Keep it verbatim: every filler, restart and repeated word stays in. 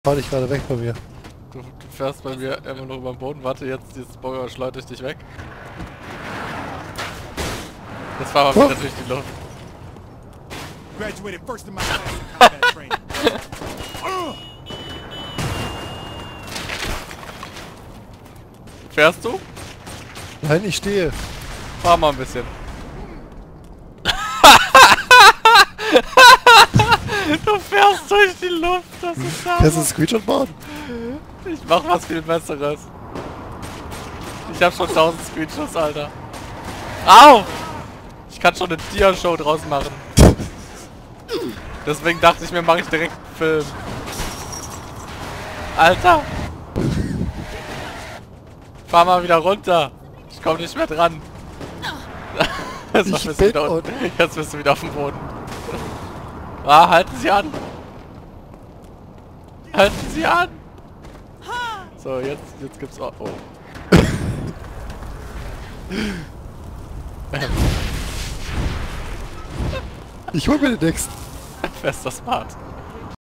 Fahr dich gerade weg von mir. Du, du fährst bei mir immer noch über den Boden. Warte, jetzt dieses Boger schleudert ich dich weg. Jetzt fahren wir wieder durch die Luft. Graduated first in my class in combat training. Fährst du? Nein, ich stehe. Fahr mal ein bisschen. Du fährst durch die Luft, das ist da. Kannst du einen Screenshot machen? Ich mach was viel Besseres. Ich hab schon tausend Screenshots, Alter. Au! Ich kann schon eine Dia-Show draus machen. Deswegen dachte ich mir, mache ich direkt einen Film. Alter! Fahr mal wieder runter. Ich komm nicht mehr dran. Jetzt Ich bist, bin du wieder unten. Jetzt bist du wieder auf dem Boden. Ah, halten Sie an! Halten Sie an! So, jetzt, jetzt gibt's auch... Oh. Ich hol mir den nächsten. Fester Smart.